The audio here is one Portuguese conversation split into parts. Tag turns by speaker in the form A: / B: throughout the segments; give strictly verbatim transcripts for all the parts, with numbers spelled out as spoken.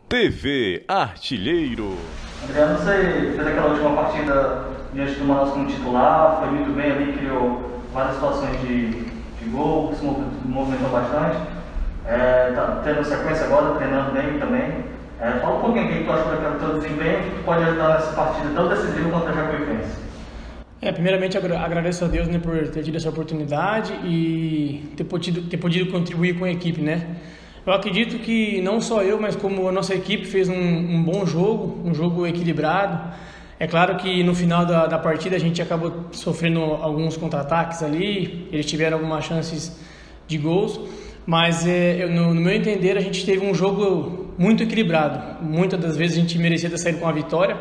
A: T V Artilheiro.
B: Adriano, você fez aquela última partida diante do Manaus como titular, foi muito bem ali, criou várias situações de, de gol, se movimentou bastante. É, tá tendo sequência agora, treinando bem também. É, fala um pouquinho o que tu achou daquele teu desempenho, que tu pode ajudar nessa partida tão decisiva contra a Jacuipense.
C: É, primeiramente agradeço a Deus, né, por ter tido essa oportunidade e ter podido, ter podido contribuir com a equipe, né? Eu acredito que não só eu, mas como a nossa equipe fez um, um bom jogo, um jogo equilibrado. É claro que no final da, da partida a gente acabou sofrendo alguns contra-ataques ali, eles tiveram algumas chances de gols, mas é, eu, no, no meu entender a gente teve um jogo muito equilibrado. Muitas das vezes a gente merecia ter saído com a vitória,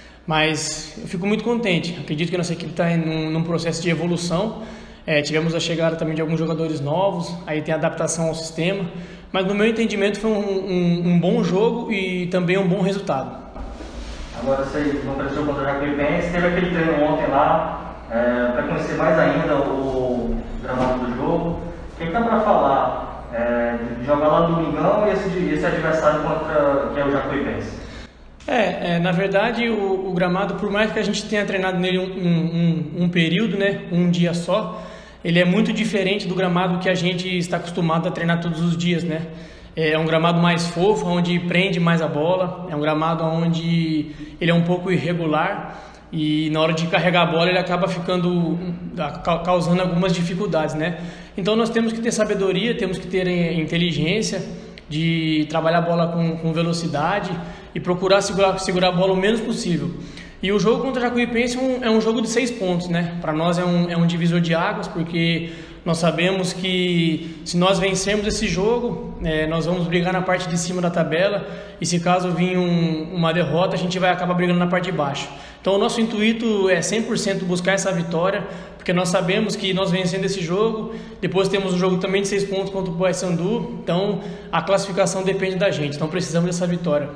C: mas eu fico muito contente. Acredito que a nossa equipe está num, num processo de evolução. É, tivemos a chegada também de alguns jogadores novos, aí tem a adaptação ao sistema, mas no meu entendimento foi um, um, um bom jogo e também um bom resultado.
B: Agora vocês vão para o jogo contra a Jacuipense, teve aquele treino ontem lá, é, para conhecer mais ainda o, o gramado do jogo. O que dá para falar é, de jogar lá no Domingão e esse, esse adversário contra, que é o Jacuipense?
C: É, é, na verdade o, o gramado, por mais que a gente tenha treinado nele um, um, um período, né, um dia só, ele é muito diferente do gramado que a gente está acostumado a treinar todos os dias, né? É um gramado mais fofo, onde prende mais a bola, é um gramado onde ele é um pouco irregular e na hora de carregar a bola ele acaba ficando, causando algumas dificuldades, né? Então nós temos que ter sabedoria, temos que ter inteligência de trabalhar a bola com, com velocidade e procurar segurar, segurar a bola o menos possível. E o jogo contra a Jacuipense é um, é um jogo de seis pontos, né? Para nós é um, é um divisor de águas, porque nós sabemos que se nós vencermos esse jogo, é, nós vamos brigar na parte de cima da tabela, e se caso vir um, uma derrota, a gente vai acabar brigando na parte de baixo. Então o nosso intuito é cem por cento buscar essa vitória, porque nós sabemos que nós vencendo esse jogo, depois temos um jogo também de seis pontos contra o Paysandu, então a classificação depende da gente, então precisamos dessa vitória.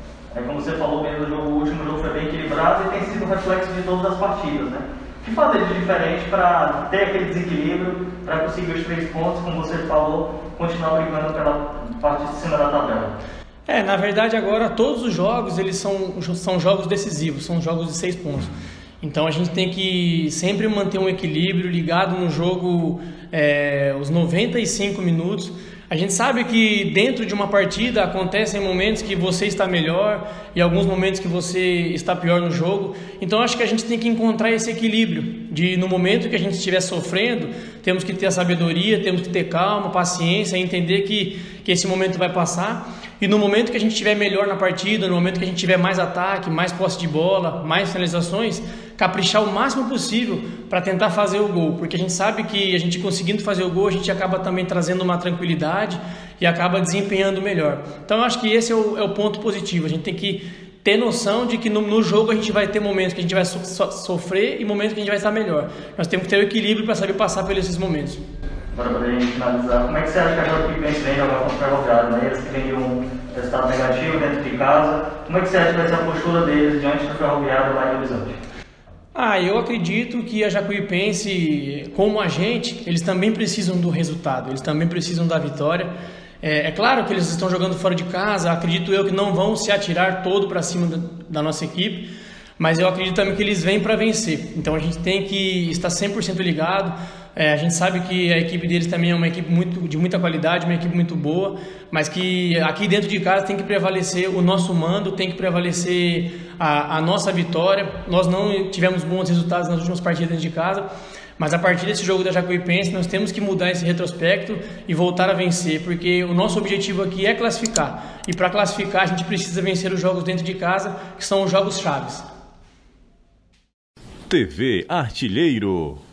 B: É como você falou bem, o, jogo, o último jogo foi bem equilibrado e tem sido um reflexo de todas as partidas, né? O que fazer de diferente para ter aquele desequilíbrio, para conseguir os três pontos, como você falou, continuar brigando pela parte de cima da tabela?
C: É, na verdade agora todos os jogos eles são, são jogos decisivos, são jogos de seis pontos. Então a gente tem que sempre manter um equilíbrio ligado no jogo, é, os noventa e cinco minutos. A gente sabe que dentro de uma partida acontecem momentos que você está melhor e alguns momentos que você está pior no jogo. Então acho que a gente tem que encontrar esse equilíbrio de no momento que a gente estiver sofrendo, temos que ter a sabedoria, temos que ter calma, paciência, entender que, que esse momento vai passar. E no momento que a gente estiver melhor na partida, no momento que a gente tiver mais ataque, mais posse de bola, mais finalizações, caprichar o máximo possível para tentar fazer o gol, porque a gente sabe que a gente conseguindo fazer o gol, a gente acaba também trazendo uma tranquilidade e acaba desempenhando melhor. Então eu acho que esse é o, é o ponto positivo, a gente tem que ter noção de que no, no jogo a gente vai ter momentos que a gente vai so, so, sofrer e momentos que a gente vai estar melhor. Nós temos que ter o equilíbrio para saber passar por esses momentos.
B: Agora, para a gente finalizar, como é que você acha que a Jacuipense vem jogar contra o Ferroviário, né? Eles que vêm de um resultado negativo dentro de casa, como é que você acha que vai ser a postura deles diante do Ferroviário lá em Horizonte?
C: Ah, eu acredito que a Jacuipense, como a gente, eles também precisam do resultado, eles também precisam da vitória. É, é claro que eles estão jogando fora de casa, acredito eu que não vão se atirar todo para cima da, da nossa equipe, mas eu acredito também que eles vêm para vencer. Então a gente tem que estar cem por cento ligado. É, a gente sabe que a equipe deles também é uma equipe muito, de muita qualidade, uma equipe muito boa, mas que aqui dentro de casa tem que prevalecer o nosso mando, tem que prevalecer a, a nossa vitória. Nós não tivemos bons resultados nas últimas partidas dentro de casa, mas a partir desse jogo da Jacuipense nós temos que mudar esse retrospecto e voltar a vencer, porque o nosso objetivo aqui é classificar, e para classificar a gente precisa vencer os jogos dentro de casa, que são os jogos chaves.
A: T V Artilheiro.